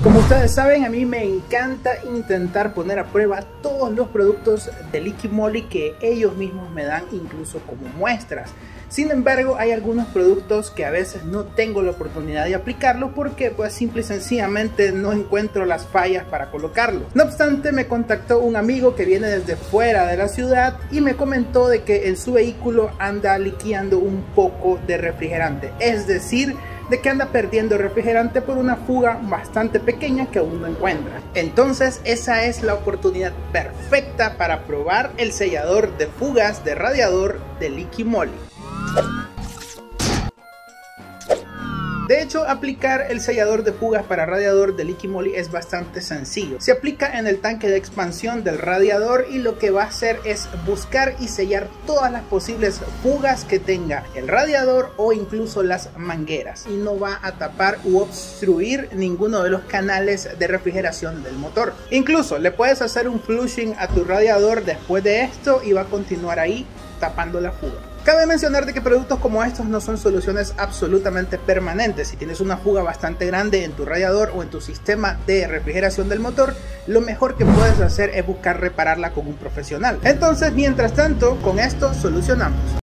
Como ustedes saben, a mí me encanta intentar poner a prueba todos los productos de Liqui Moly que ellos mismos me dan, incluso como muestras. Sin embargo, hay algunos productos que a veces no tengo la oportunidad de aplicarlo porque pues simple y sencillamente no encuentro las fallas para colocarlos. No obstante, me contactó un amigo que viene desde fuera de la ciudad y me comentó de que en su vehículo anda liqueando un poco de refrigerante, es decir, de que anda perdiendo refrigerante por una fuga bastante pequeña que aún no encuentra. Entonces esa es la oportunidad perfecta para probar el sellador de fugas de radiador de Liqui Moly. De hecho, aplicar el sellador de fugas para radiador de Liqui Moly es bastante sencillo. Se aplica en el tanque de expansión del radiador y lo que va a hacer es buscar y sellar todas las posibles fugas que tenga el radiador o incluso las mangueras, y no va a tapar u obstruir ninguno de los canales de refrigeración del motor. Incluso le puedes hacer un flushing a tu radiador después de esto y va a continuar ahí tapando la fuga. Cabe mencionar de que productos como estos no son soluciones absolutamente permanentes. Si tienes una fuga bastante grande en tu radiador o en tu sistema de refrigeración del motor, lo mejor que puedes hacer es buscar repararla con un profesional. Entonces, mientras tanto, con esto solucionamos.